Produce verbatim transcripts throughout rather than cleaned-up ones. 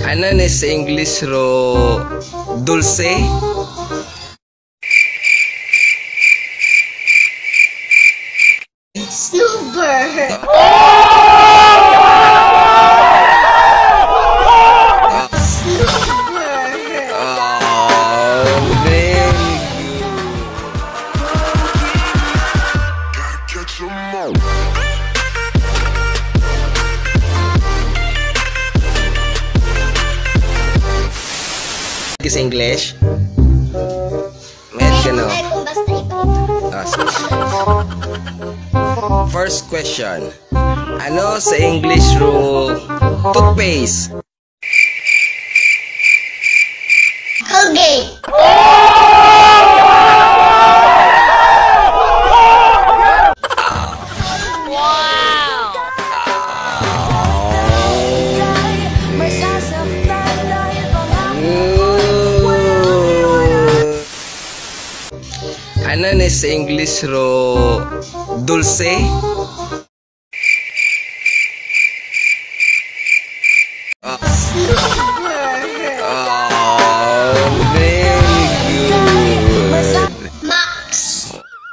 Ano ni sa English ro dulce? Snowbird. Snowbird. Oh, very good. Sa English? Med ka no? Ah, sige. First question. Ano sa English ro toothpaste? Colgate. Ano ni sa English ro dulce? Oh, oh, very good. Max.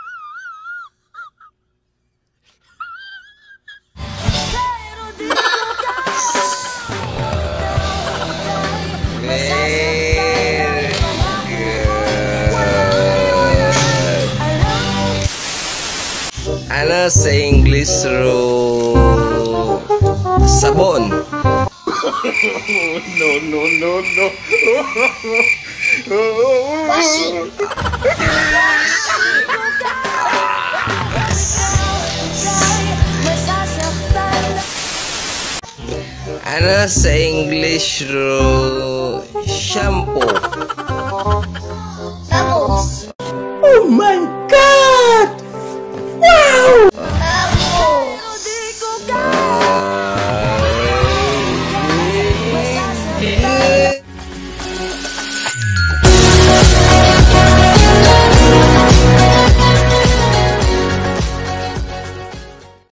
Very good. Ano sa English ro sabon? No, no, no, no. Washing. Ano sa English ro shampoo? Bubbles. Oh my God!